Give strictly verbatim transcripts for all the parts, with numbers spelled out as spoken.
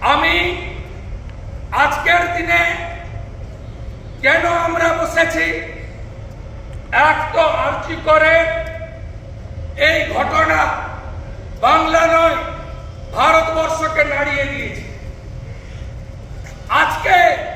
আমি আজকের দিনে কেন আমরা বসেছি, এক তো আর্জি করে এই ঘটনা বাংলা নয় ভারতবর্ষকে নাড়িয়ে দিয়েছে। আজকে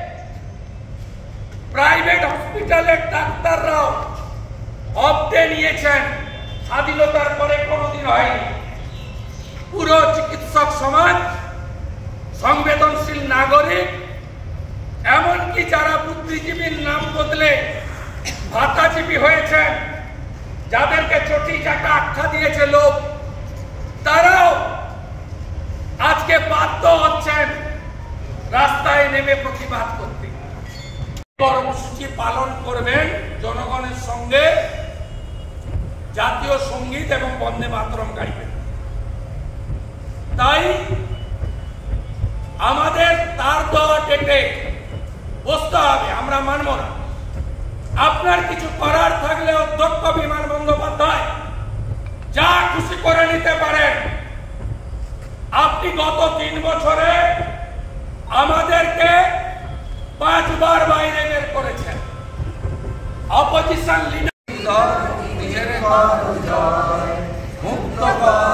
প্রাইভেট হসপিটালের ডাক্তাররাও অব্দে নিয়েছেন, স্বাধীনতার পরে কোনোদিন হয়নি। পুরো চিকিৎসক সমাজ, সংবেদনশীল নাগরিক, এমনকি যারা বুদ্ধিজীবীর নাম বদলে ভাতাজীবী হয়েছেন, যাদেরকে চটি চাটা আখ্যা দিয়েছে লোক, তারাও আজকে বাধ্য হচ্ছেন রাস্তায় নেমে প্রতিবাদ করতে। কর্মসূচি পালন করবেন, জনগণের সঙ্গে জাতীয় সঙ্গীত এবং বন্দে মাতরম গাইবেন। তাই আমাদের তার দেওয়া ডেটে বসতে হবে, আমরা মানব না। আপনার কিছু করার থাকলে অধ্যক্ষ বিমান বন্দ্যোপাধ্যায় যা খুশি করে নিতে পারেন। আপনি গত তিন বছরে আমাদেরকে পাঁচবার বাইরে বের করেছেন। Opposition leader